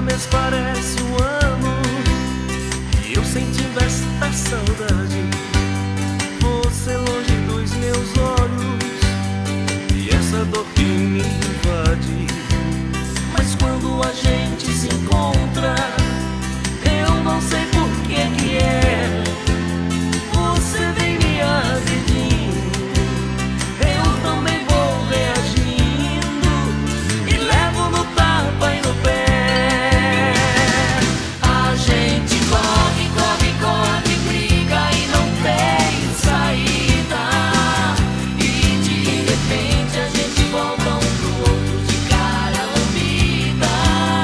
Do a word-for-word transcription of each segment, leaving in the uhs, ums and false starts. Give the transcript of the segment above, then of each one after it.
Cada mês parece um ano e eu sentindo esta saudade. Você longe dos meus olhos e essa dor que me invade. Mas quando a gente se encontra, eu não sei por que que é, você vem me agredindo, eu também vou reagindo e levo no tapa e no pé. A gente corre, corre, corre, briga e não tem saída, e de repente a gente volta um pro outro de cara lambida.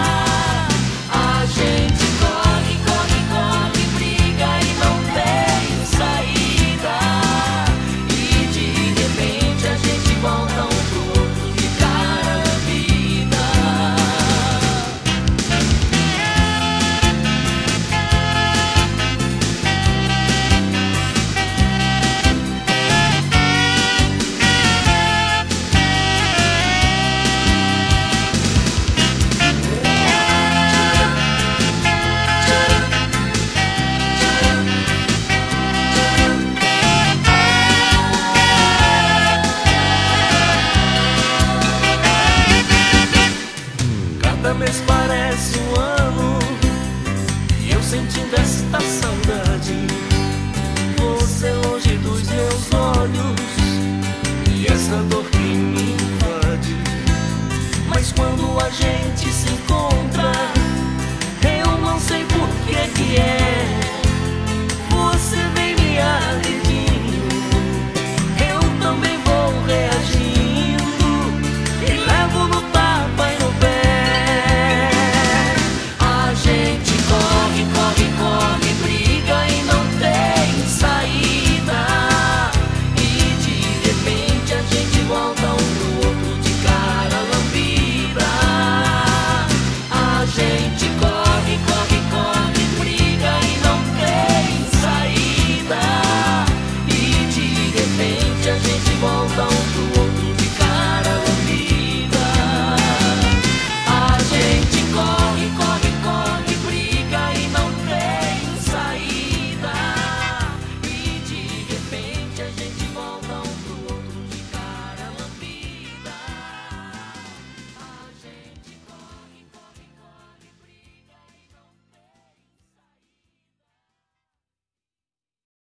A gente corre, corre, corre, briga e não tem saída, e de repente a gente volta um pro outro de cara lambida. Cada mês parece um ano e eu sentindo esta saudade. Você longe dos meus olhos e essa dor que me invade. Mas quando a gente se encontra,